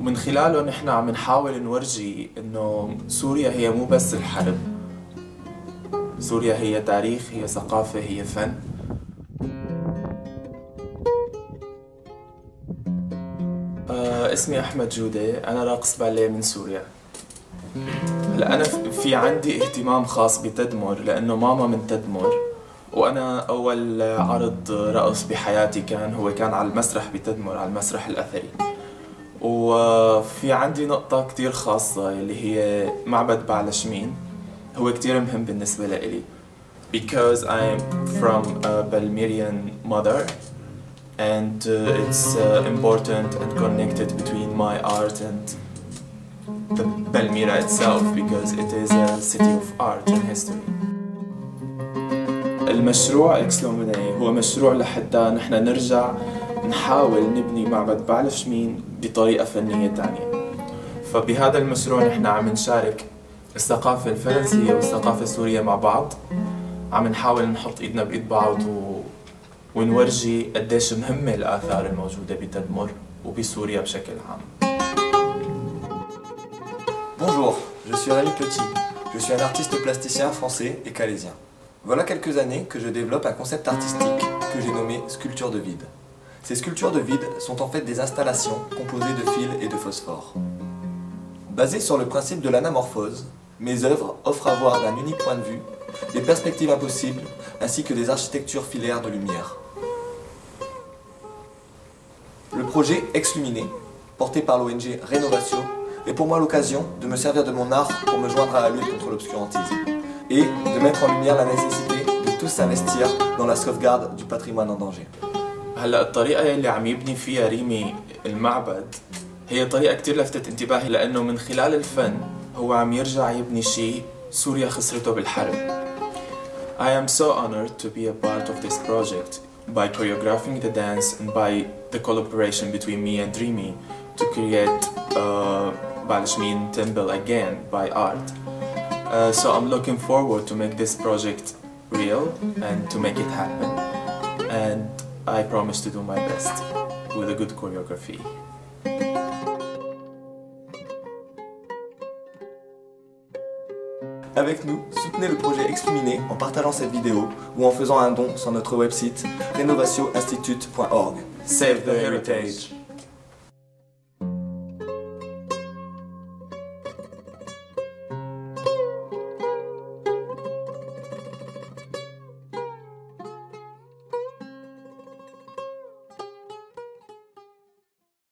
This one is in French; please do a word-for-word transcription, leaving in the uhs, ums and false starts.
ومن خلاله نحن عم نحاول نورجي إنه سوريا هي مو بس الحرب، سوريا هي تاريخ، هي ثقافة، هي فن. آه اسمي أحمد جودة، أنا راقص باليه من سوريا. هلا أنا في عندي اهتمام خاص بتدمر لأنه ماما من تدمر، وأنا أول عرض رقص بحياتي كان هو كان على المسرح بتدمر، على المسرح الأثري. وفي عندي نقطة كتير خاصة اللي هي معبد بعلشمين، هو كتير مهم بالنسبة لإلي. Because I'm from a Palmyrian mother and uh, it's uh, important and connected between my art and the Palmyra itself because it is a city of art and history. المشروع إكس لوميني هو مشروع لحتى نحن نرجع نحاول نبني معبد بعلشمين بطريقة فنية تانية. فبهذا المشروع نحن عم نشارك الثقافة الفرنسية والثقافة السورية مع بعض، عم نحاول نحط ايدنا بايد بعض و... ونورجي قديش مهمة الآثار الموجودة بتدمر وبسوريا بشكل عام. Bonjour, je suis Rémi Petit. Je suis un artiste plasticien français et calaisien. Voilà quelques années que je développe un concept artistique que j'ai nommé sculpture de vide. Ces sculptures de vide sont en fait des installations composées de fils et de phosphore. Basées sur le principe de l'anamorphose, mes œuvres offrent à voir d'un unique point de vue des perspectives impossibles ainsi que des architectures filaires de lumière. Le projet Ex Luminé, porté par l'O N G Rénovatio, est pour moi l'occasion de me servir de mon art pour me joindre à la lutte contre l'obscurantisme et de mettre en lumière la nécessité de tous s'investir dans la sauvegarde du patrimoine en danger. هلا الطريقة اللي عم يبني فيها ريمي المعبد هي طريقة كتير لفتت انتباهي لأنه من خلال الفن هو عم يرجع يبني شيء سوريا خسرته بالحرب. I am so honored to be a part of this project by choreographing the dance and by the collaboration between me and Rémi to create uh, Baalshamin temple again by art. Uh, so I'm looking forward to make this project real and to make it happen. And I promise to do my best with a good choreography. Avec nous, soutenez le projet Ex Luminé en partageant cette vidéo ou en faisant un don sur notre website rénovatio institute point org. Save the heritage!